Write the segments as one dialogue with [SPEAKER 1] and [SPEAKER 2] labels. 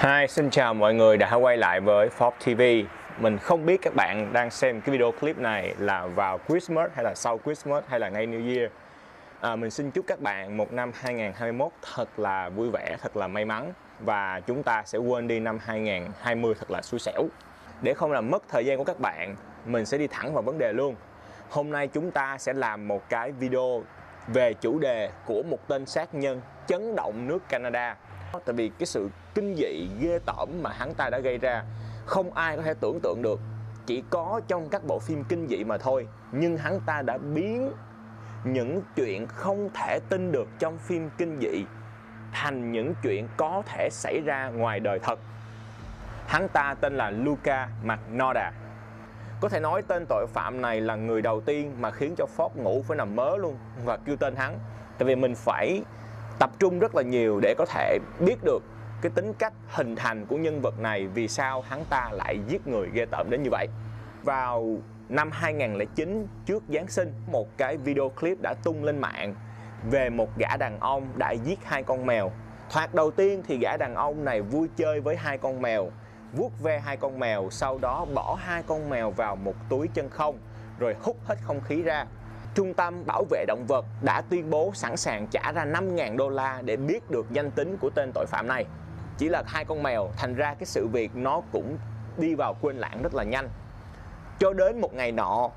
[SPEAKER 1] Hi, xin chào mọi người đã quay lại với Forbes TV. Mình không biết các bạn đang xem cái video clip này là vào Christmas hay là sau Christmas hay là ngay New Year. Mình xin chúc các bạn một năm 2021 thật là vui vẻ, thật là may mắn. Và chúng ta sẽ quên đi năm 2020 thật là xui xẻo. Để không làm mất thời gian của các bạn, mình sẽ đi thẳng vào vấn đề luôn. Hôm nay chúng ta sẽ làm một cái video về chủ đề của một tên sát nhân chấn động nước Canada. Tại vì cái sự kinh dị, ghê tởm mà hắn ta đã gây ra không ai có thể tưởng tượng được. Chỉ có trong các bộ phim kinh dị mà thôi. Nhưng hắn ta đã biến những chuyện không thể tin được trong phim kinh dị thành những chuyện có thể xảy ra ngoài đời thật. Hắn ta tên là Luka Magnotta. Có thể nói tên tội phạm này là người đầu tiên mà khiến cho Forbes ngủ phải nằm mớ luôn và kêu tên hắn. Tại vì mình phải tập trung rất là nhiều để có thể biết được cái tính cách hình thành của nhân vật này, vì sao hắn ta lại giết người ghê tởm đến như vậy. Vào năm 2009 trước Giáng sinh, một cái video clip đã tung lên mạng về một gã đàn ông đã giết hai con mèo. Thoạt đầu tiên thì gã đàn ông này vui chơi với hai con mèo, vuốt ve hai con mèo, sau đó bỏ hai con mèo vào một túi chân không rồi hút hết không khí ra. Trung tâm bảo vệ động vật đã tuyên bố sẵn sàng trả ra 5.000 đô la để biết được danh tính của tên tội phạm này. Chỉ là hai con mèo, thành ra cái sự việc nó cũng đi vào quên lãng rất là nhanh. Cho đến một ngày nọ,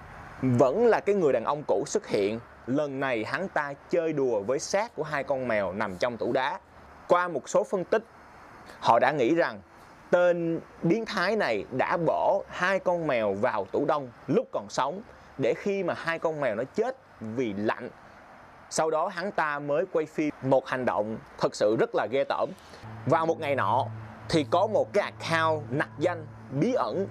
[SPEAKER 1] vẫn là cái người đàn ông cũ xuất hiện. Lần này hắn ta chơi đùa với xác của hai con mèo nằm trong tủ đá. Qua một số phân tích, họ đã nghĩ rằng tên biến thái này đã bỏ hai con mèo vào tủ đông lúc còn sống, để khi mà hai con mèo nó chết vì lạnh, sau đó hắn ta mới quay phim một hành động thật sự rất là ghê tởm. Vào một ngày nọ thì có một cái account nặc danh bí ẩn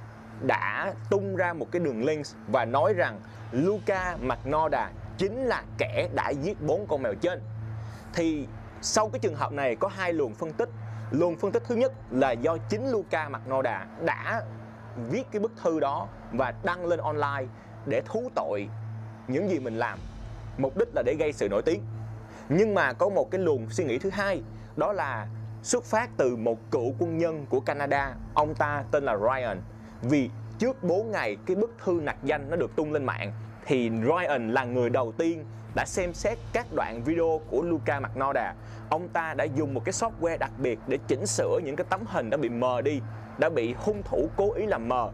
[SPEAKER 1] đã tung ra một cái đường link và nói rằng Luka Magnotta chính là kẻ đã giết 4 con mèo trên. Thì sau cái trường hợp này có hai luồng phân tích. Luồng phân tích thứ nhất là do chính Luka Magnotta đã viết cái bức thư đó và đăng lên online để thú tội những gì mình làm, mục đích là để gây sự nổi tiếng. Nhưng mà có một cái luồng suy nghĩ thứ hai, đó là xuất phát từ một cựu quân nhân của Canada. Ông ta tên là Ryan. Vì trước 4 ngày cái bức thư nặc danh nó được tung lên mạng thì Ryan là người đầu tiên đã xem xét các đoạn video của Luka Magnotta. Ông ta đã dùng một cái software đặc biệt để chỉnh sửa những cái tấm hình đã bị mờ đi, đã bị hung thủ cố ý làm mờ.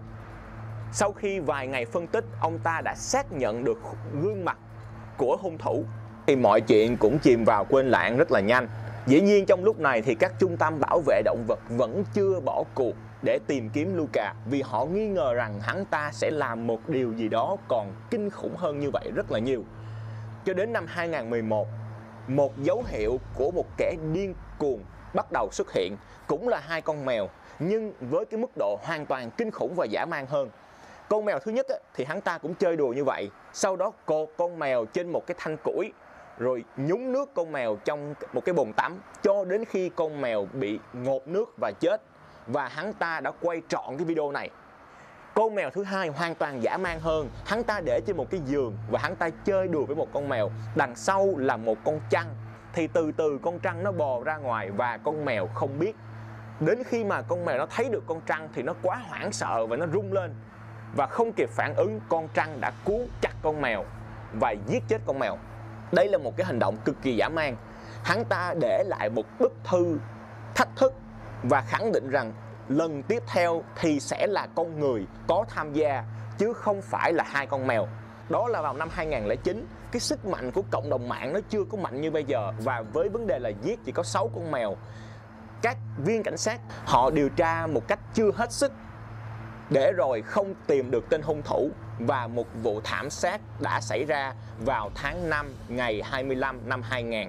[SPEAKER 1] Sau khi vài ngày phân tích, ông ta đã xác nhận được gương mặt của hung thủ. Thì mọi chuyện cũng chìm vào quên lãng rất là nhanh. Dĩ nhiên trong lúc này thì các trung tâm bảo vệ động vật vẫn chưa bỏ cuộc để tìm kiếm Luka, vì họ nghi ngờ rằng hắn ta sẽ làm một điều gì đó còn kinh khủng hơn như vậy rất là nhiều. Cho đến năm 2011, một dấu hiệu của một kẻ điên cuồng bắt đầu xuất hiện, cũng là hai con mèo, nhưng với cái mức độ hoàn toàn kinh khủng và dã man hơn. Con mèo thứ nhất thì hắn ta cũng chơi đùa như vậy, sau đó cột con mèo trên một cái thanh củi rồi nhúng nước con mèo trong một cái bồn tắm cho đến khi con mèo bị ngộp nước và chết. Và hắn ta đã quay trọn cái video này. Con mèo thứ hai hoàn toàn dã man hơn, hắn ta để trên một cái giường và hắn ta chơi đùa với một con mèo. Đằng sau là một con trăng, thì từ từ con trăng nó bò ra ngoài và con mèo không biết. Đến khi mà con mèo nó thấy được con trăng thì nó quá hoảng sợ và nó rung lên, và không kịp phản ứng, con trăng đã cuốn chặt con mèo và giết chết con mèo. Đây là một cái hành động cực kỳ dã man. Hắn ta để lại một bức thư thách thức và khẳng định rằng lần tiếp theo thì sẽ là con người có tham gia chứ không phải là hai con mèo. Đó là vào năm 2009. Cái sức mạnh của cộng đồng mạng nó chưa có mạnh như bây giờ, và với vấn đề là giết chỉ có 6 con mèo, các viên cảnh sát họ điều tra một cách chưa hết sức để rồi không tìm được tên hung thủ, và một vụ thảm sát đã xảy ra vào tháng 5 ngày 25 năm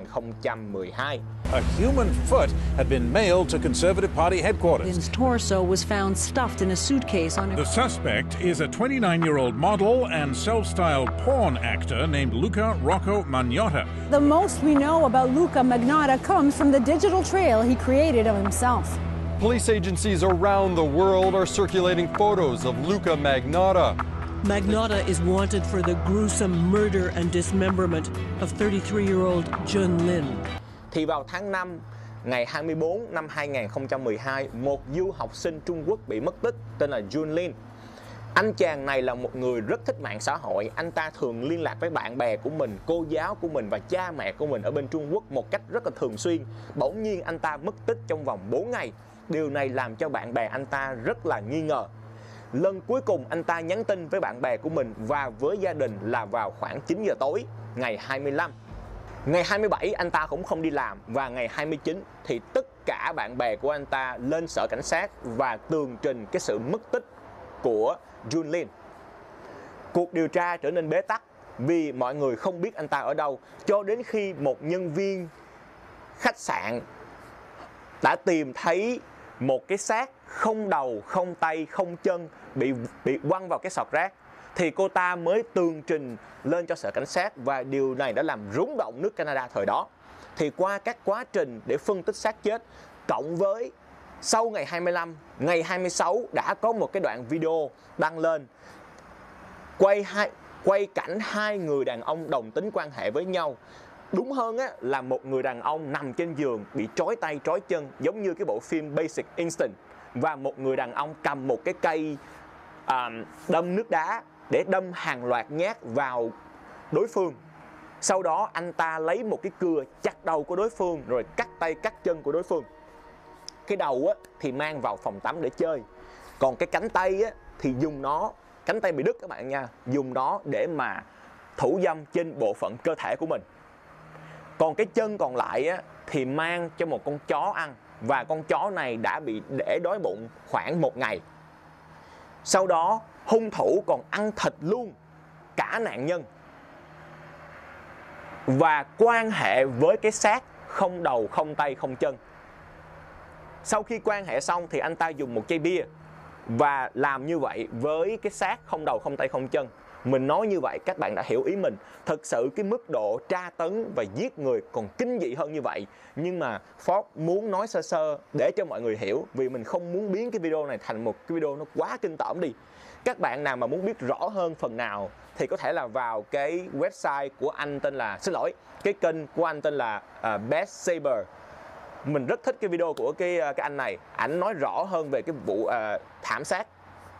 [SPEAKER 1] 2012.
[SPEAKER 2] A human foot had been mailed to Conservative Party headquarters.
[SPEAKER 3] His torso was found stuffed in a suitcase on a...
[SPEAKER 2] The suspect is a 29-year-old model and self-styled porn actor named Luka Rocco Magnotta.
[SPEAKER 4] The most we know about Luka Magnotta comes from the digital trail he created of himself.
[SPEAKER 5] Police agencies around the world are circulating photos of Luka Magnotta.
[SPEAKER 6] Magnotta is wanted for the gruesome murder and dismemberment of 33-year-old Jun Lin.
[SPEAKER 1] Thì vào tháng 5 ngày 24 năm 2012, một du học sinh Trung Quốc bị mất tích tên là Jun Lin. Anh chàng này là một người rất thích mạng xã hội. Anh ta thường liên lạc với bạn bè của mình, cô giáo của mình và cha mẹ của mình ở bên Trung Quốc một cách rất là thường xuyên. Bỗng nhiên anh ta mất tích trong vòng 4 ngày. Điều này làm cho bạn bè anh ta rất là nghi ngờ. Lần cuối cùng anh ta nhắn tin với bạn bè của mình và với gia đình là vào khoảng 9 giờ tối ngày 25. Ngày 27 anh ta cũng không đi làm và ngày 29 thì tất cả bạn bè của anh ta lên sở cảnh sát và tường trình cái sự mất tích của Jun Lin. Cuộc điều tra trở nên bế tắc vì mọi người không biết anh ta ở đâu, cho đến khi một nhân viên khách sạn đã tìm thấy một cái xác không đầu, không tay, không chân bị quăng vào cái sọt rác, thì cô ta mới tường trình lên cho sở cảnh sát và điều này đã làm rúng động nước Canada thời đó. Thì qua các quá trình để phân tích xác chết, cộng với sau ngày 25, ngày 26 đã có một cái đoạn video đăng lên quay cảnh hai người đàn ông đồng tính quan hệ với nhau. Đúng hơn á, là một người đàn ông nằm trên giường bị trói tay trói chân giống như cái bộ phim Basic Instinct, và một người đàn ông cầm một cái cây đâm nước đá để đâm hàng loạt nhát vào đối phương. Sau đó anh ta lấy một cái cưa chặt đầu của đối phương rồi cắt tay cắt chân của đối phương. Cái đầu á, thì mang vào phòng tắm để chơi, còn cái cánh tay á, thì dùng nó, cánh tay bị đứt các bạn nha, dùng nó để mà thủ dâm trên bộ phận cơ thể của mình. Còn cái chân còn lại á, thì mang cho một con chó ăn, và con chó này đã bị để đói bụng khoảng 1 ngày. Sau đó hung thủ còn ăn thịt luôn cả nạn nhân và quan hệ với cái xác không đầu, không tay, không chân. Sau khi quan hệ xong thì anh ta dùng một chai bia và làm như vậy với cái xác không đầu, không tay, không chân. Mình nói như vậy các bạn đã hiểu ý mình. Thực sự cái mức độ tra tấn và giết người còn kinh dị hơn như vậy. Nhưng mà Fox muốn nói sơ sơ để cho mọi người hiểu, vì mình không muốn biến cái video này thành một cái video nó quá kinh tởm đi. Các bạn nào mà muốn biết rõ hơn phần nào thì có thể là vào cái website của anh tên là, cái kênh của anh tên là Best Saber. Mình rất thích cái video của cái anh này. Ảnh nói rõ hơn về cái vụ thảm sát.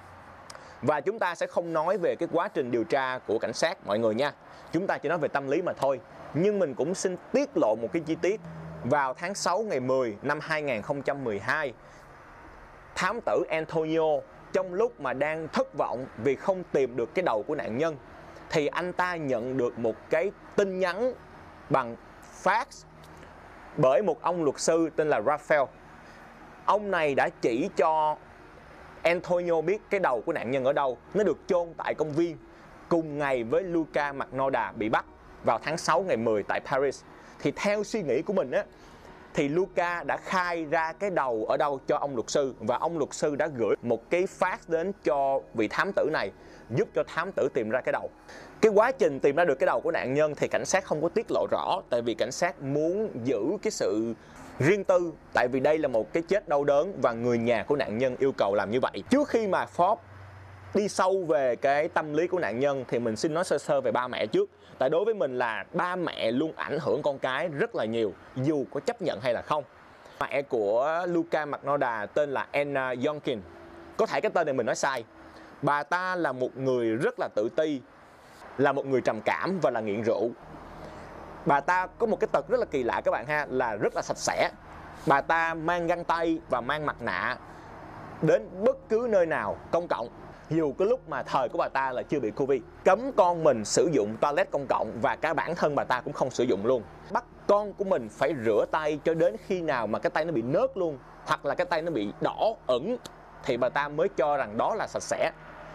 [SPEAKER 1] Và chúng ta sẽ không nói về cái quá trình điều tra của cảnh sát mọi người nha. Chúng ta chỉ nói về tâm lý mà thôi. Nhưng mình cũng xin tiết lộ một cái chi tiết. Vào tháng 6 ngày 10 năm 2012, thám tử Antonio trong lúc mà đang thất vọng vì không tìm được cái đầu của nạn nhân, thì anh ta nhận được một cái tin nhắn bằng fax bởi một ông luật sư tên là Raphael. Ông này đã chỉ cho Antonio biết cái đầu của nạn nhân ở đâu. Nó được chôn tại công viên cùng ngày với Luca Magnotta bị bắt vào tháng 6 ngày 10 tại Paris. Thì theo suy nghĩ của mình á, thì Luca đã khai ra cái đầu ở đâu cho ông luật sư, và ông luật sư đã gửi một cái fax đến cho vị thám tử này, giúp cho thám tử tìm ra cái đầu. Cái quá trình tìm ra được cái đầu của nạn nhân thì cảnh sát không có tiết lộ rõ, tại vì cảnh sát muốn giữ cái sự riêng tư, tại vì đây là một cái chết đau đớn và người nhà của nạn nhân yêu cầu làm như vậy. Trước khi mà Fox đi sâu về cái tâm lý của nạn nhân thì mình xin nói sơ sơ về ba mẹ trước. Tại đối với mình là ba mẹ luôn ảnh hưởng con cái rất là nhiều, dù có chấp nhận hay là không. Mẹ của Luca Magnotta tên là Anna Yonkin. Có thể cái tên này mình nói sai. Bà ta là một người rất là tự ti, là một người trầm cảm và là nghiện rượu. Bà ta có một cái tật rất là kỳ lạ các bạn ha, là rất là sạch sẽ. Bà ta mang găng tay và mang mặt nạ đến bất cứ nơi nào công cộng, dù cái lúc mà thời của bà ta là chưa bị Covid. Cấm con mình sử dụng toilet công cộng và cả bản thân bà ta cũng không sử dụng luôn. Bắt con của mình phải rửa tay cho đến khi nào mà cái tay nó bị nớt luôn, hoặc là cái tay nó bị đỏ ửng thì bà ta mới cho rằng đó là sạch sẽ.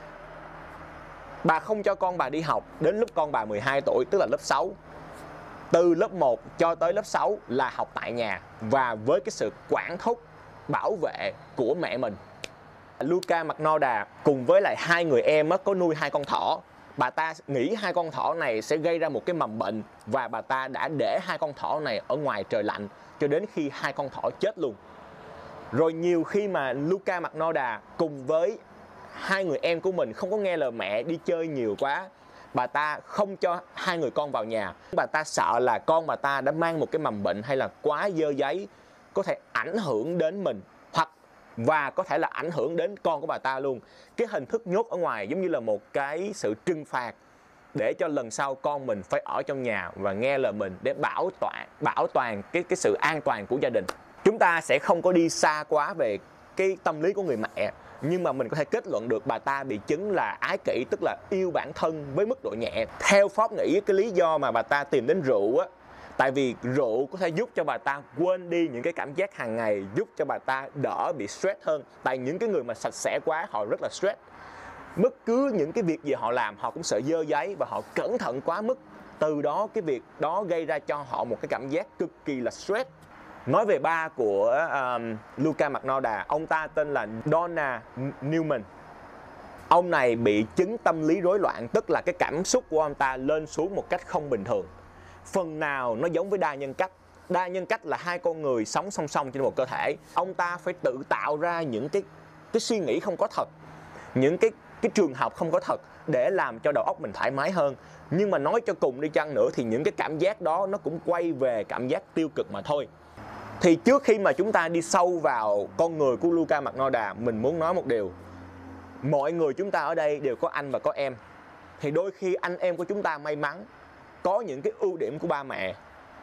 [SPEAKER 1] Bà không cho con bà đi học đến lúc con bà 12 tuổi, tức là lớp 6. Từ lớp 1 cho tới lớp 6 là học tại nhà và với cái sự quản thúc, bảo vệ của mẹ mình. Luca Magnotta cùng với lại hai người em có nuôi 2 con thỏ. Bà ta nghĩ 2 con thỏ này sẽ gây ra một cái mầm bệnh và bà ta đã để 2 con thỏ này ở ngoài trời lạnh cho đến khi 2 con thỏ chết luôn. Rồi nhiều khi mà Luca Magnotta cùng với 2 người em của mình không có nghe lời mẹ đi chơi nhiều quá, bà ta không cho 2 người con vào nhà. Bà ta sợ là con bà ta đã mang một cái mầm bệnh hay là quá dơ giấy có thể ảnh hưởng đến mình, và có thể là ảnh hưởng đến con của bà ta luôn. Cái hình thức nhốt ở ngoài giống như là một cái sự trừng phạt để cho lần sau con mình phải ở trong nhà và nghe lời mình, để bảo toàn cái sự an toàn của gia đình. Chúng ta sẽ không có đi xa quá về cái tâm lý của người mẹ, nhưng mà mình có thể kết luận được bà ta bị chứng là ái kỷ, tức là yêu bản thân với mức độ nhẹ. Theo Forbes nghĩ cái lý do mà bà ta tìm đến rượu á, tại vì rượu có thể giúp cho bà ta quên đi những cái cảm giác hàng ngày, giúp cho bà ta đỡ bị stress hơn. Tại những cái người mà sạch sẽ quá họ rất là stress. Bất cứ những cái việc gì họ làm họ cũng sợ dơ giấy và họ cẩn thận quá mức. Từ đó cái việc đó gây ra cho họ một cái cảm giác cực kỳ là stress. Nói về ba của Luka Magnotta, ông ta tên là Donald Newman. Ông này bị chứng tâm lý rối loạn, tức là cái cảm xúc của ông ta lên xuống một cách không bình thường. Phần nào nó giống với đa nhân cách. Đa nhân cách là hai con người sống song song trên một cơ thể. Ông ta phải tự tạo ra những cái suy nghĩ không có thật, những cái trường hợp không có thật để làm cho đầu óc mình thoải mái hơn. Nhưng mà nói cho cùng đi chăng nữa thì những cái cảm giác đó nó cũng quay về cảm giác tiêu cực mà thôi. Thì trước khi mà chúng ta đi sâu vào con người của Luka Magnotta, mình muốn nói một điều. Mọi người chúng ta ở đây đều có anh và có em. Thì đôi khi anh em của chúng ta may mắn có những cái ưu điểm của ba mẹ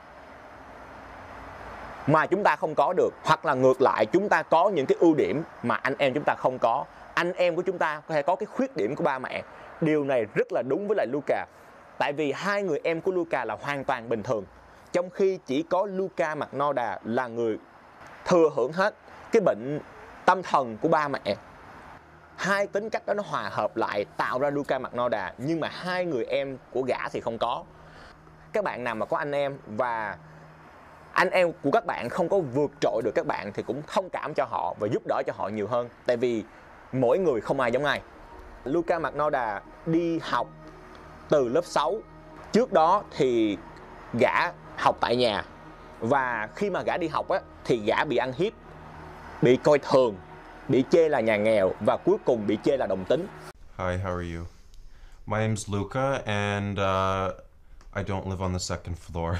[SPEAKER 1] mà chúng ta không có được. Hoặc là ngược lại, chúng ta có những cái ưu điểm mà anh em chúng ta không có. Anh em của chúng ta có thể có cái khuyết điểm của ba mẹ. Điều này rất là đúng với lại Luka. Tại vì hai người em của Luka là hoàn toàn bình thường, trong khi chỉ có Luka Magnotta là người thừa hưởng hết cái bệnh tâm thần của ba mẹ. Hai tính cách đó nó hòa hợp lại tạo ra Luka Magnotta, nhưng mà hai người em của gã thì không có. Các bạn nào mà có anh em và anh em của các bạn không có vượt trội được các bạn thì cũng thông cảm cho họ và giúp đỡ cho họ nhiều hơn. Tại vì mỗi người không ai giống ai. Luka Magnotta đi học từ lớp 6. Trước đó thì gã học tại nhà. Và khi mà gã đi học á, thì gã bị ăn hiếp, bị coi thường, bị chê là nhà nghèo và cuối cùng bị chê là đồng tính.
[SPEAKER 7] Hi, how are you? My name's Luca and I don't live on the second floor.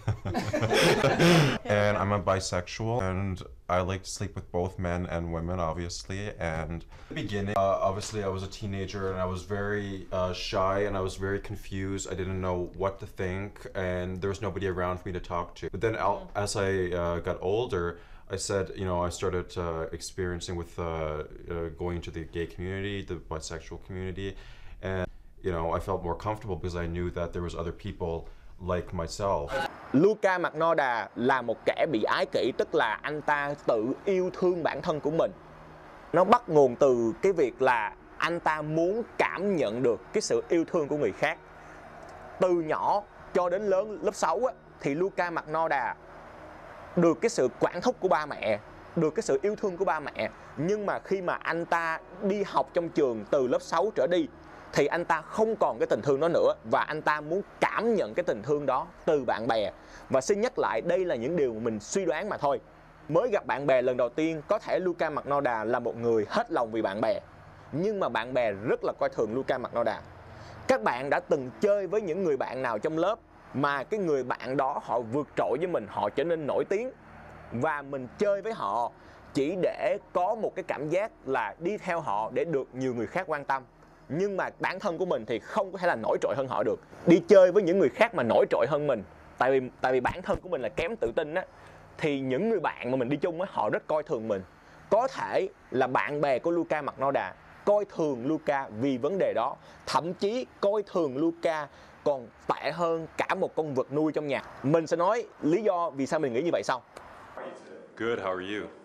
[SPEAKER 7] And I'm a bisexual and I like to sleep with both men and women, obviously. And in the beginning, obviously I was a teenager and I was very shy and I was very confused. I didn't know what to think and there was nobody around for me to talk to. But then as I got older, I said, you know, I started experiencing with going to the gay community, the bisexual community, and you know, I felt more comfortable because I knew that there was other people like myself.
[SPEAKER 1] Luka Magnotta là một kẻ bị ái kỷ, tức là anh ta tự yêu thương bản thân của mình. Nó bắt nguồn từ cái việc là anh ta muốn cảm nhận được cái sự yêu thương của người khác. Từ nhỏ cho đến lớn lớp 6 á, thì Luka Magnotta được cái sự quản thúc của ba mẹ, được cái sự yêu thương của ba mẹ. Nhưng mà khi mà anh ta đi học trong trường từ lớp 6 trở đi thì anh ta không còn cái tình thương đó nữa. Và anh ta muốn cảm nhận cái tình thương đó từ bạn bè. Và xin nhắc lại, đây là những điều mà mình suy đoán mà thôi. Mới gặp bạn bè lần đầu tiên, có thể Luka Magnotta là một người hết lòng vì bạn bè, nhưng mà bạn bè rất là coi thường Luka Magnotta. Các bạn đã từng chơi với những người bạn nào trong lớp mà cái người bạn đó họ vượt trội với mình, họ trở nên nổi tiếng, và mình chơi với họ chỉ để có một cái cảm giác là đi theo họ để được nhiều người khác quan tâm. Nhưng mà bản thân của mình thì không có thể là nổi trội hơn họ được. Đi chơi với những người khác mà nổi trội hơn mình, tại vì bản thân của mình là kém tự tin á, thì những người bạn mà mình đi chung á, họ rất coi thường mình. Có thể là bạn bè của Luka Magnotta coi thường Luka vì vấn đề đó, thậm chí coi thường Luka còn tệ hơn cả một con vật nuôi trong nhà. Mình sẽ nói lý do vì sao mình nghĩ như vậy sau.
[SPEAKER 8] Good, how are you?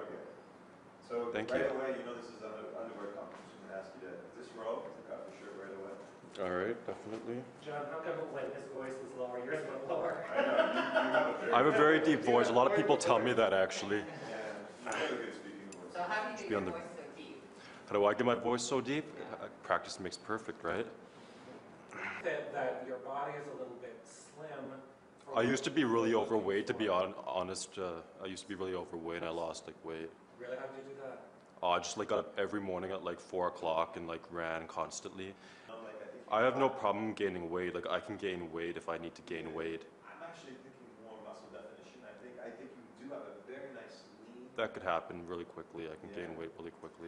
[SPEAKER 9] So
[SPEAKER 8] Thank
[SPEAKER 9] right
[SPEAKER 8] you.
[SPEAKER 9] away, you know this is underwear competition. I'm gonna ask you to this row to cut for sure right away.
[SPEAKER 8] All right, definitely.
[SPEAKER 10] John, how come when his voice was lower, yours went lower?
[SPEAKER 9] I know you
[SPEAKER 8] I have a very deep voice. A lot of people tell me that actually.
[SPEAKER 9] have a good speaking voice.
[SPEAKER 11] So how do you get
[SPEAKER 8] Be
[SPEAKER 11] your
[SPEAKER 8] on the-
[SPEAKER 11] voice so deep?
[SPEAKER 8] How do I get my voice so deep? Practice makes perfect, right?
[SPEAKER 10] That your body is a little bit slim.
[SPEAKER 8] I used to be really overweight, to be honest. I used to be really overweight and I lost like weight.
[SPEAKER 10] Really, how did you do that?
[SPEAKER 8] I just like got up every morning at like 4 o'clock and like ran constantly. I have no problem gaining weight. Like I can gain weight if I need to gain weight.
[SPEAKER 9] I'm actually thinking more muscle definition. I think you do have a very nice
[SPEAKER 8] That could happen really quickly. I can gain weight really quickly.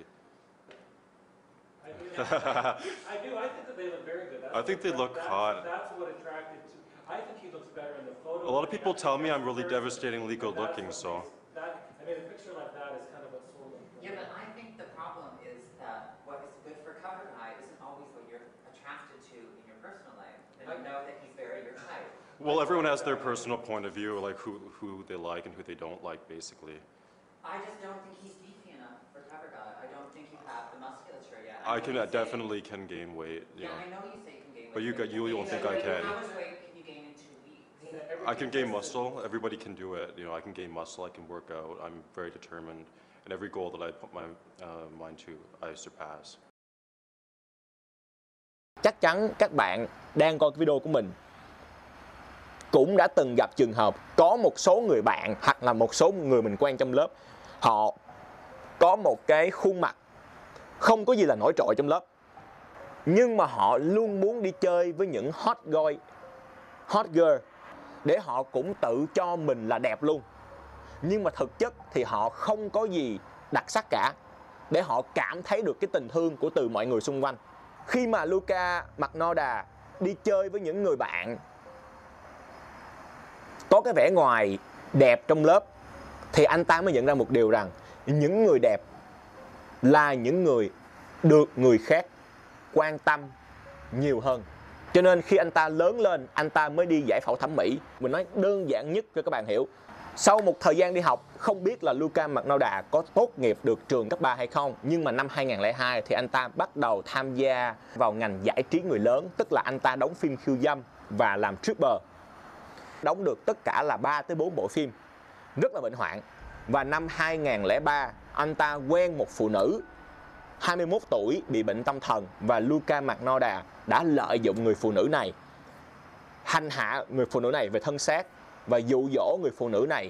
[SPEAKER 10] I do. I think that they look very good.
[SPEAKER 8] I think they look hot.
[SPEAKER 10] That's what attracted to. I think he looks better in the photo.
[SPEAKER 8] A lot of people tell me I'm really devastatingly good looking, so.
[SPEAKER 10] I mean, a picture like that is kind of what sold him.
[SPEAKER 11] Yeah, but I think the problem is that what is good for cover guy isn't always what you're attracted to in your personal life. And I know that he's very your type.
[SPEAKER 8] Well, everyone has their personal point of view, like who they like and who they don't like, basically.
[SPEAKER 11] I just don't think he's beefy enough for cover guy. I don't think you have the musculature yet.
[SPEAKER 8] I definitely can gain weight.
[SPEAKER 11] Yeah, I know you say you can gain weight.
[SPEAKER 8] But you don't think I can.
[SPEAKER 11] How much weight can you gain in 2 weeks?
[SPEAKER 8] I can gain muscle. Everybody can do it. You know, I can gain muscle. I can work out. I'm very determined, and every goal that I put my mind to, I surpass.
[SPEAKER 1] Chắc chắn các bạn đang coi cái video của mình cũng đã từng gặp trường hợp có một số người bạn hoặc là một số người mình quen trong lớp, họ có một cái khuôn mặt không có gì là nổi trội trong lớp, nhưng mà họ luôn muốn đi chơi với những hot boy, hot girl để họ cũng tự cho mình là đẹp luôn. Nhưng mà thực chất thì họ không có gì đặc sắc cả để họ cảm thấy được cái tình thương của từ mọi người xung quanh. Khi mà Luka Magnotta đi chơi với những người bạn có cái vẻ ngoài đẹp trong lớp thì anh ta mới nhận ra một điều rằng những người đẹp là những người được người khác quan tâm nhiều hơn. Cho nên khi anh ta lớn lên, anh ta mới đi giải phẫu thẩm mỹ. Mình nói đơn giản nhất cho các bạn hiểu. Sau một thời gian đi học, không biết là Luka Magnotta có tốt nghiệp được trường cấp 3 hay không, nhưng mà năm 2002 thì anh ta bắt đầu tham gia vào ngành giải trí người lớn, tức là anh ta đóng phim khiêu dâm và làm stripper. Đóng được tất cả là 3 tới 4 bộ phim, rất là bệnh hoạn. Và năm 2003, anh ta quen một phụ nữ 21 tuổi bị bệnh tâm thần, và Luka Magnotta đã lợi dụng người phụ nữ này, hành hạ người phụ nữ này về thân xác và dụ dỗ người phụ nữ này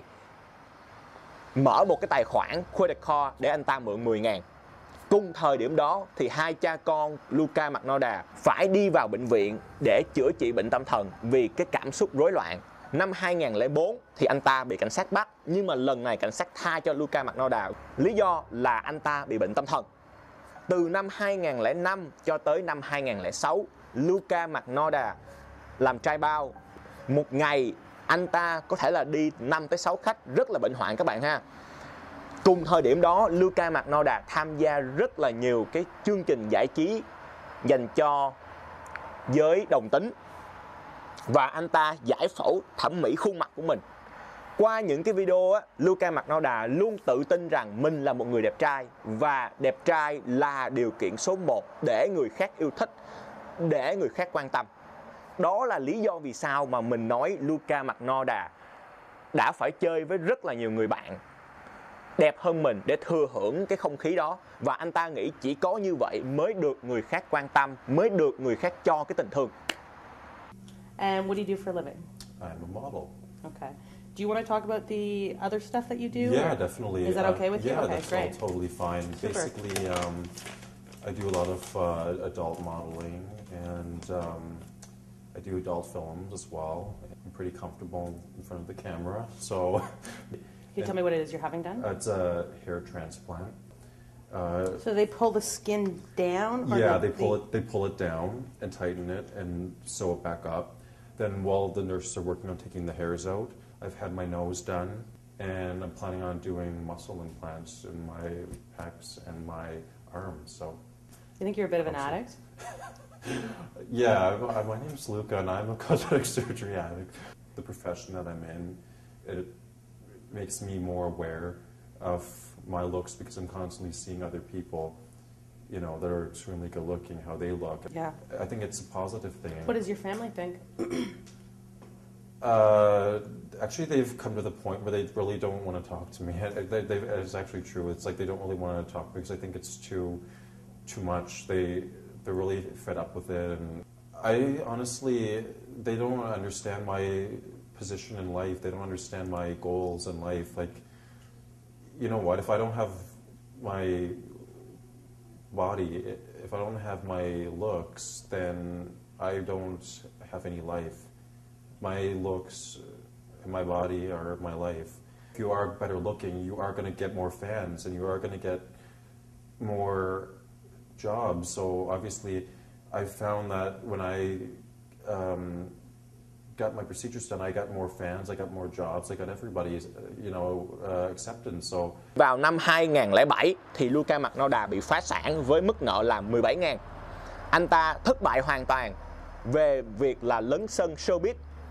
[SPEAKER 1] mở một cái tài khoản credit card để anh ta mượn 10.000. Cùng thời điểm đó thì hai cha con Luka Magnotta phải đi vào bệnh viện để chữa trị bệnh tâm thần vì cái cảm xúc rối loạn. Năm 2004 thì anh ta bị cảnh sát bắt, nhưng mà lần này cảnh sát tha cho Luka Magnotta. Lý do là anh ta bị bệnh tâm thần. Từ năm 2005 cho tới năm 2006, Luka Magnotta làm trai bao. Một ngày anh ta có thể là đi 5 tới 6 khách, rất là bệnh hoạn các bạn ha. Cùng thời điểm đó, Luka Magnotta tham gia rất là nhiều cái chương trình giải trí dành cho giới đồng tính. Và anh ta giải phẫu thẩm mỹ khuôn mặt của mình. Qua những cái video á, Luka Magnotta luôn tự tin rằng mình là một người đẹp trai, và đẹp trai là điều kiện số 1 để người khác yêu thích, để người khác quan tâm. Đó là lý do vì sao mà mình nói Luka Magnotta đã phải chơi với rất là nhiều người bạn đẹp hơn mình để thừa hưởng cái không khí đó. Và anh ta nghĩ chỉ có như vậy mới được người khác quan tâm, mới được người khác cho cái tình thương.
[SPEAKER 12] And what do you do for a living?
[SPEAKER 7] I'm a model.
[SPEAKER 12] Okay. Do you want to talk about the other stuff that you do?
[SPEAKER 7] Yeah,
[SPEAKER 12] or?
[SPEAKER 7] definitely.
[SPEAKER 12] Is that okay with you?
[SPEAKER 7] Yeah,
[SPEAKER 12] Okay,
[SPEAKER 7] that's
[SPEAKER 12] great.
[SPEAKER 7] all totally fine.
[SPEAKER 12] Super.
[SPEAKER 7] Basically, I do a lot of adult modeling, and I do adult films as well. I'm pretty comfortable in front of the camera, so...
[SPEAKER 12] Can you tell me what it is you're having done?
[SPEAKER 7] It's a hair transplant.
[SPEAKER 12] So they pull the skin down? Or
[SPEAKER 7] Yeah, they pull it down and tighten it and sew it back up. Then while the nurses are working on taking the hairs out, I've had my nose done, and I'm planning on doing muscle implants in my pecs and my arms. So,
[SPEAKER 12] You think you're a bit of an addict?
[SPEAKER 7] Yeah, my name's Luka, and I'm a cosmetic surgery addict. The profession that I'm in, it makes me more aware of my looks because I'm constantly seeing other people, you know, that are extremely good looking, how they look.
[SPEAKER 12] Yeah.
[SPEAKER 7] I think it's a positive thing.
[SPEAKER 12] What does your family think?
[SPEAKER 7] Actually, they've come to the point where they really don't want to talk to me. It's actually true. It's like they don't really want to talk because I think it's too much. They're really fed up with it, and I honestly, they don't understand my position in life. They don't understand my goals in life. Like, you know what? If I don't have my body, if I don't have my looks, then I don't have any life. My looks and my body are my life. you are better looking, you are going to get more fans and you are going to get more jobs. So obviously, I found that when I got my procedures done, I got more fans, I got more jobs, I got everybody, acceptance. So
[SPEAKER 1] vào năm 2007 thì Luka Magnotta bị phá sản với mức nợ là 17.000. Anh ta thất bại hoàn toàn về việc là lấn sân showbiz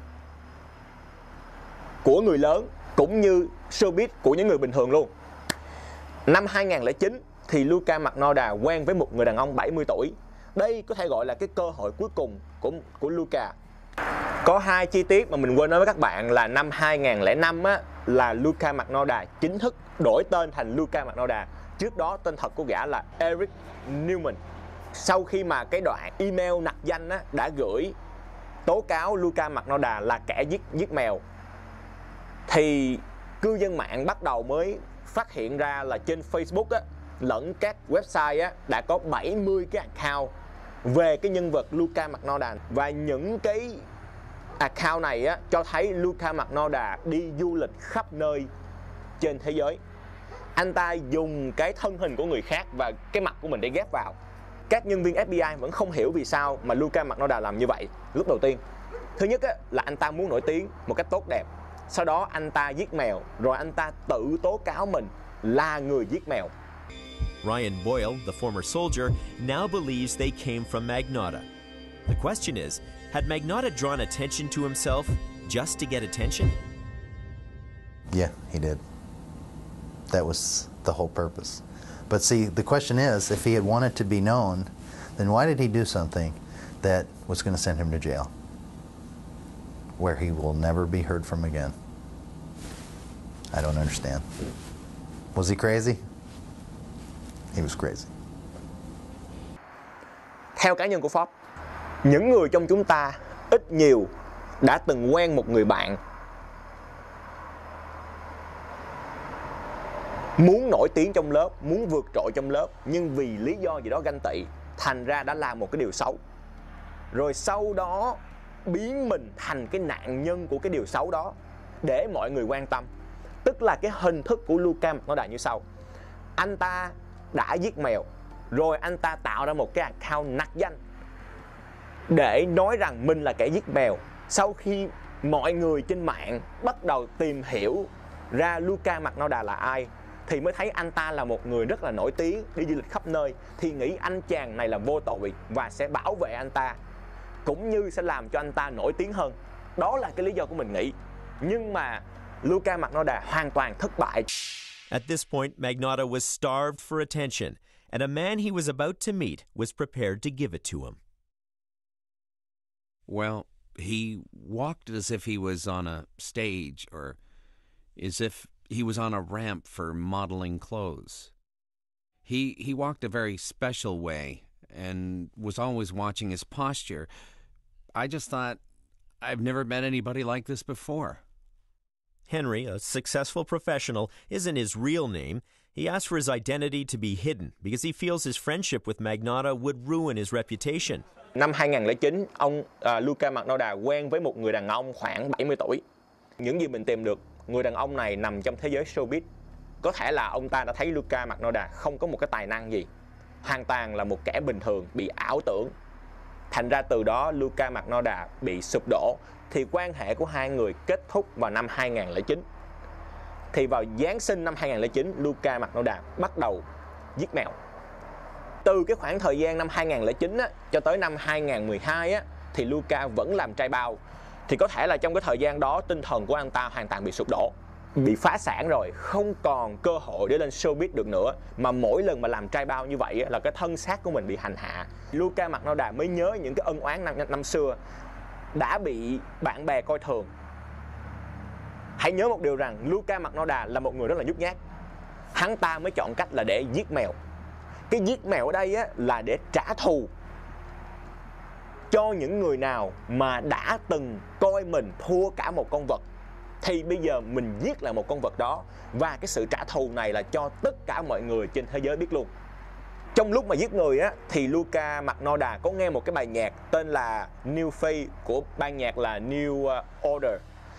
[SPEAKER 1] của người lớn cũng như showbiz của những người bình thường luôn. Năm 2009 thì Luka Magnotta quen với một người đàn ông 70 tuổi. Đây có thể gọi là cái cơ hội cuối cùng của Luka. Có hai chi tiết mà mình quên nói với các bạn là năm 2005 á, là Luka Magnotta chính thức đổi tên thành Luka Magnotta. Trước đó tên thật của gã là Eric Newman. Sau khi mà cái đoạn email nặc danh á, đã gửi tố cáo Luka Magnotta là kẻ giết mèo, thì cư dân mạng bắt đầu mới phát hiện ra là trên Facebook á, lẫn các website á, đã có 70 cái account về cái nhân vật Luka Magnotta. Và những cái account này á, cho thấy Luka Magnotta đi du lịch khắp nơi trên thế giới. Anh ta dùng cái thân hình của người khác và cái mặt của mình để ghép vào. Các nhân viên FBI vẫn không hiểu vì sao mà Luka Magnotta làm như vậy. Lúc đầu tiên, thứ nhất á, là anh ta muốn nổi tiếng một cách tốt đẹp. Sau đó anh ta giết mèo, rồi anh ta tự tố cáo mình là người giết mèo.
[SPEAKER 13] Ryan Boyle, the former soldier, now believes they came from Magnotta. The question is, had Magnotta drawn attention to himself just to get attention?
[SPEAKER 14] Yeah, he did. That was the whole purpose. But see, the question is, if he had wanted to be known, then why did he do something that was going to send him to jail, where he will never be heard from again? I don't understand. Was he crazy? He was crazy.
[SPEAKER 1] Theo cá nhân của Forbes, những người trong chúng ta ít nhiều đã từng quen một người bạn muốn nổi tiếng trong lớp, muốn vượt trội trong lớp, nhưng vì lý do gì đó ganh tị, thành ra đã làm một cái điều xấu. Rồi sau đó biến mình thành cái nạn nhân của cái điều xấu đó để mọi người quan tâm. Tức là cái hình thức của Luka Magnotta như sau. Anh ta đã giết mèo, rồi anh ta tạo ra một cái account nặc danh để nói rằng mình là kẻ giết mèo. Sau khi mọi người trên mạng bắt đầu tìm hiểu ra Luka Magnotta là ai, thì mới thấy anh ta là một người rất là nổi tiếng, đi du lịch khắp nơi, thì nghĩ anh chàng này là vô tội và sẽ bảo vệ anh ta, cũng như sẽ làm cho anh ta nổi tiếng hơn. Đó là cái lý do của mình nghĩ. Nhưng mà Luka Magnotta hoàn toàn thất bại.
[SPEAKER 13] At this point, Magnotta was starved for attention, and a man he was about to meet was prepared to give it to him.
[SPEAKER 15] Well, he walked as if he was on a stage, or as if he was on a ramp for modeling clothes. He walked a very special way and was always watching his posture. I just thought, I've never met anybody like this before.
[SPEAKER 13] Henry, a successful professional, isn't his real name. He asked for his identity to be hidden because he feels his friendship with Magnotta would ruin his reputation.
[SPEAKER 1] Năm 2009, ông Luka Magnotta quen với một người đàn ông khoảng 70 tuổi. Những gì mình tìm được, người đàn ông này nằm trong thế giới showbiz. Có thể là ông ta đã thấy Luka Magnotta không có một cái tài năng gì, hoàn toàn là một kẻ bình thường, bị ảo tưởng. Thành ra từ đó Luka Magnotta bị sụp đổ, thì quan hệ của hai người kết thúc vào năm 2009. Thì vào Giáng sinh năm 2009, Luka Magnotta bắt đầu giết mèo. Từ cái khoảng thời gian năm 2009 á, cho tới năm 2012 á, thì Luka vẫn làm trai bao. Thì có thể là trong cái thời gian đó tinh thần của anh ta hoàn toàn bị sụp đổ, bị phá sản rồi, không còn cơ hội để lên showbiz được nữa. Mà mỗi lần mà làm trai bao như vậy á, là cái thân xác của mình bị hành hạ. Luka Magnotta mới nhớ những cái ân oán năm xưa, đã bị bạn bè coi thường. Hãy nhớ một điều rằng Luka Magnotta là một người rất là nhút nhát. Hắn ta mới chọn cách là để giết mèo. Cái giết mèo ở đây á, là để trả thù cho những người nào mà đã từng coi mình thua cả một con vật. Thì bây giờ mình giết lại một con vật đó. Và cái sự trả thù này là cho tất cả mọi người trên thế giới biết luôn. Trong lúc mà giết người á, thì Luka Magnotta có nghe một cái bài nhạc tên là New Faith của ban nhạc là New Order.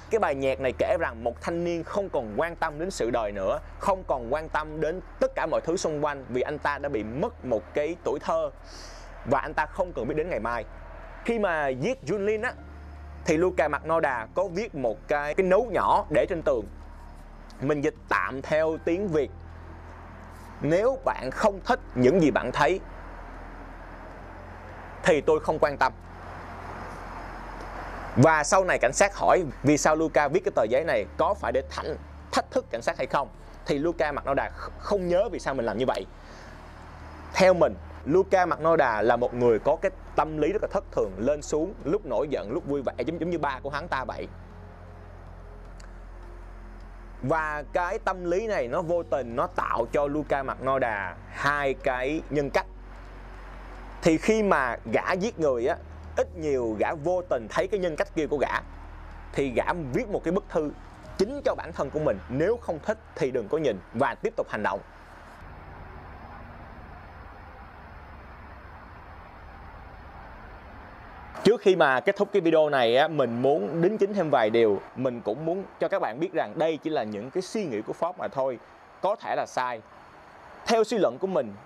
[SPEAKER 1] cái bài nhạc này kể rằng một thanh niên không còn quan tâm đến sự đời nữa, không còn quan tâm đến tất cả mọi thứ xung quanh vì anh ta đã bị mất một cái tuổi thơ và anh ta không cần biết đến ngày mai. Khi mà giết Junlin á, thì Luka Magnotta có viết một cái note nhỏ để trên tường. Mình dịch tạm theo tiếng Việt: nếu bạn không thích những gì bạn thấy thì tôi không quan tâm. Và sau này cảnh sát hỏi vì sao Luka viết cái tờ giấy này, có phải để thách thức cảnh sát hay không, thì Luka Magnotta không nhớ vì sao mình làm như vậy. Theo mình, Luka Magnotta là một người có cái tâm lý rất là thất thường, lên xuống, lúc nổi giận, lúc vui vẻ, giống như ba của hắn ta vậy. Và cái tâm lý này nó vô tình nó tạo cho Luka Magnotta hai cái nhân cách. Thì khi mà gã giết người á, ít nhiều gã vô tình thấy cái nhân cách kia của gã, thì gã viết một cái bức thư chính cho bản thân của mình: nếu không thích thì đừng có nhìn, và tiếp tục hành động. Trước khi mà kết thúc cái video này á, mình muốn đính chính thêm vài điều. Mình cũng muốn cho các bạn biết rằng đây chỉ là những cái suy nghĩ của Forbes mà thôi, có thể là sai. Theo suy luận của mình,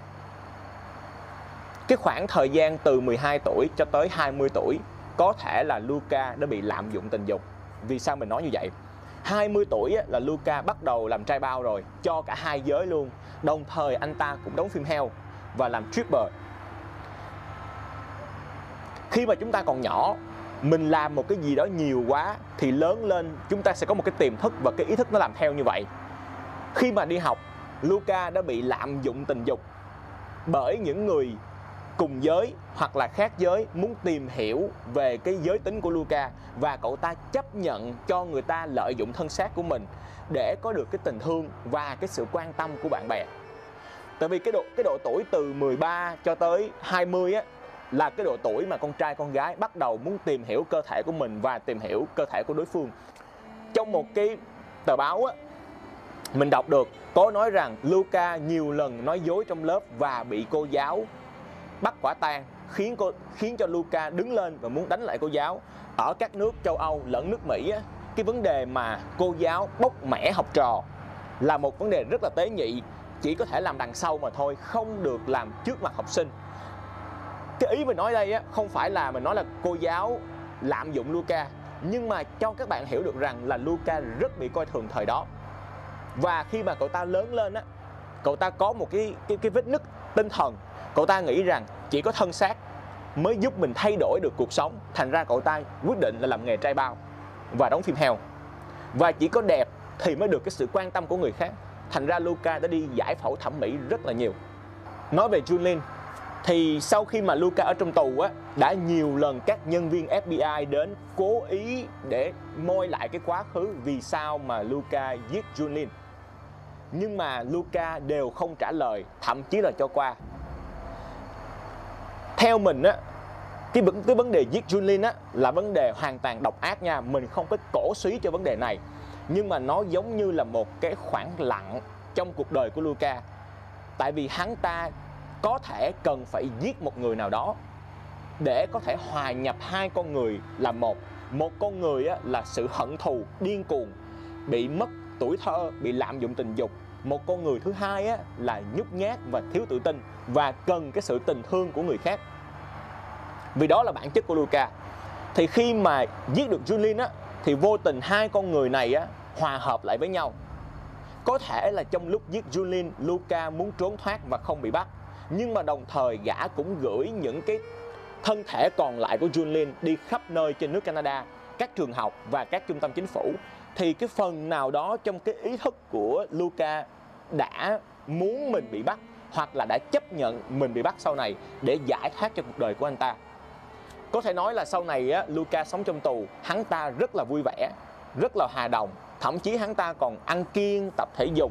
[SPEAKER 1] cái khoảng thời gian từ 12 tuổi cho tới 20 tuổi có thể là Luka đã bị lạm dụng tình dục. Vì sao mình nói như vậy? 20 tuổi là Luka bắt đầu làm trai bao rồi, cho cả hai giới luôn. Đồng thời anh ta cũng đóng phim heo và làm stripper. Khi mà chúng ta còn nhỏ, mình làm một cái gì đó nhiều quá thì lớn lên chúng ta sẽ có một cái tiềm thức và cái ý thức nó làm theo như vậy. Khi mà đi học, Luka đã bị lạm dụng tình dục bởi những người cùng giới hoặc là khác giới muốn tìm hiểu về cái giới tính của Luka, và cậu ta chấp nhận cho người ta lợi dụng thân xác của mình để có được cái tình thương và cái sự quan tâm của bạn bè. Tại vì cái độ tuổi từ 13 cho tới 20 á, là cái độ tuổi mà con trai con gái bắt đầu muốn tìm hiểu cơ thể của mình và tìm hiểu cơ thể của đối phương. Trong một cái tờ báo á, mình đọc được có nói rằng Luka nhiều lần nói dối trong lớp và bị cô giáo bắt quả tang, khiến cho Luka đứng lên và muốn đánh lại cô giáo. Ở các nước châu Âu lẫn nước Mỹ á, cái vấn đề mà cô giáo bóc mẽ học trò là một vấn đề rất là tế nhị, chỉ có thể làm đằng sau mà thôi, không được làm trước mặt học sinh. Cái ý mình nói đây á, không phải là mình nói là cô giáo lạm dụng Luka, nhưng mà cho các bạn hiểu được rằng là Luka rất bị coi thường thời đó. Và khi mà cậu ta lớn lên á, cậu ta có một cái vết nứt tinh thần. Cậu ta nghĩ rằng chỉ có thân xác mới giúp mình thay đổi được cuộc sống. Thành ra cậu ta quyết định là làm nghề trai bao và đóng phim heo. Và chỉ có đẹp thì mới được cái sự quan tâm của người khác. Thành ra Luka đã đi giải phẫu thẩm mỹ rất là nhiều. Nói về Junlin, thì sau khi mà Luka ở trong tù á, đã nhiều lần các nhân viên FBI đến cố ý để moi lại cái quá khứ vì sao mà Luka giết Junlin. Nhưng mà Luka đều không trả lời, thậm chí là cho qua. Theo mình á, cái vấn đề giết Junlin á là vấn đề hoàn toàn độc ác nha. Mình không có cổ suý cho vấn đề này, nhưng mà nó giống như là một cái khoảng lặng trong cuộc đời của Luka. Tại vì hắn ta có thể cần phải giết một người nào đó để có thể hòa nhập hai con người là một. Một con người á, là sự hận thù điên cuồng, bị mất tuổi thơ, bị lạm dụng tình dục. Một con người thứ hai á, là nhút nhát và thiếu tự tin và cần cái sự tình thương của người khác. Vì đó là bản chất của Luka. Thì khi mà giết được Junlin á, thì vô tình hai con người này á, hòa hợp lại với nhau. Có thể là trong lúc giết Junlin, Luka muốn trốn thoát và không bị bắt, nhưng mà đồng thời gã cũng gửi những cái thân thể còn lại của Junlin đi khắp nơi trên nước Canada, các trường học và các trung tâm chính phủ. Thì cái phần nào đó trong cái ý thức của Luka đã muốn mình bị bắt, hoặc là đã chấp nhận mình bị bắt sau này để giải thoát cho cuộc đời của anh ta. Có thể nói là sau này á, Luka sống trong tù, hắn ta rất là vui vẻ, rất là hòa đồng. Thậm chí hắn ta còn ăn kiêng, tập thể dục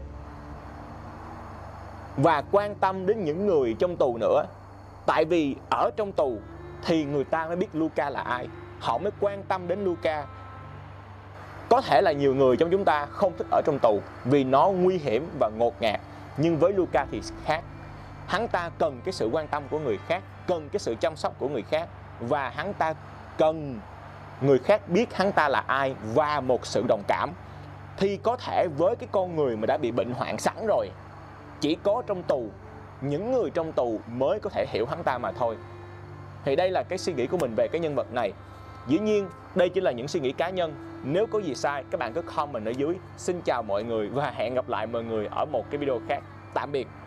[SPEAKER 1] và quan tâm đến những người trong tù nữa. Tại vì ở trong tù thì người ta mới biết Luka là ai, họ mới quan tâm đến Luka. Có thể là nhiều người trong chúng ta không thích ở trong tù vì nó nguy hiểm và ngột ngạt, nhưng với Luka thì khác. Hắn ta cần cái sự quan tâm của người khác, cần cái sự chăm sóc của người khác, và hắn ta cần người khác biết hắn ta là ai và một sự đồng cảm, thì có thể với cái con người mà đã bị bệnh hoạn sẵn rồi, chỉ có trong tù, những người trong tù mới có thể hiểu hắn ta mà thôi. Thì đây là cái suy nghĩ của mình về cái nhân vật này. Dĩ nhiên đây chỉ là những suy nghĩ cá nhân. Nếu có gì sai các bạn cứ comment ở dưới. Xin chào mọi người và hẹn gặp lại mọi người ở một cái video khác. Tạm biệt.